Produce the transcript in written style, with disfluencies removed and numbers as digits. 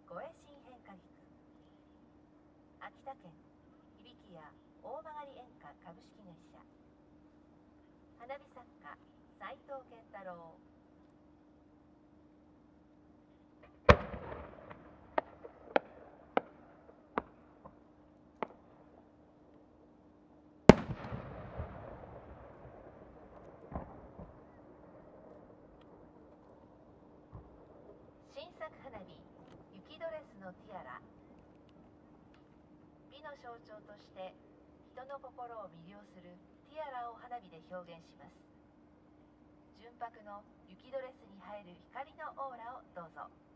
護衛新変化菊。秋田県響屋大曲演歌株式会社。花火作家斉藤健太郎。新作花火、雪ドレスのティアラ。美の象徴として人の心を魅了するティアラを花火で表現します。純白の雪ドレスに映える光のオーラをどうぞ。